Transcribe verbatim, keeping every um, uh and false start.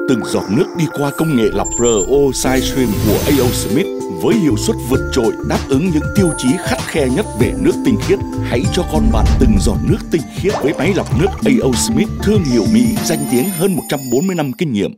từng giọt nước đi qua công nghệ lọc rờ o SideStream của a o Smith với hiệu suất vượt trội đáp ứng những tiêu chí khắt khe nhất về nước tinh khiết. Hãy cho con bạn từng giọt nước tinh khiết với máy lọc nước a o Smith, thương hiệu Mỹ danh tiếng hơn một trăm bốn mươi năm kinh nghiệm.